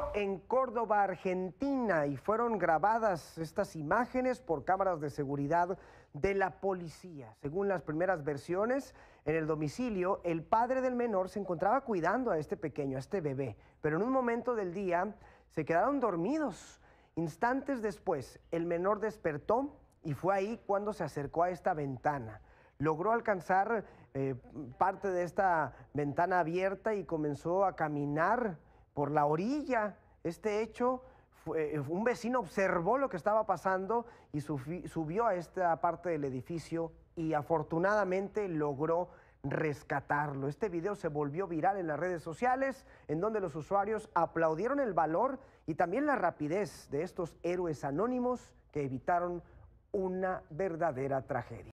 Ocurrió en Córdoba, Argentina, y fueron grabadas estas imágenes por cámaras de seguridad de la policía. Según las primeras versiones, en el domicilio, el padre del menor se encontraba cuidando a este pequeño, a este bebé, pero en un momento del día se quedaron dormidos. Instantes después, el menor despertó y fue ahí cuando se acercó a esta ventana. Logró alcanzar parte de esta ventana abierta y comenzó a caminar por la orilla. Este hecho, un vecino observó lo que estaba pasando y subió a esta parte del edificio y afortunadamente logró rescatarlo. Este video se volvió viral en las redes sociales, en donde los usuarios aplaudieron el valor y también la rapidez de estos héroes anónimos que evitaron una verdadera tragedia.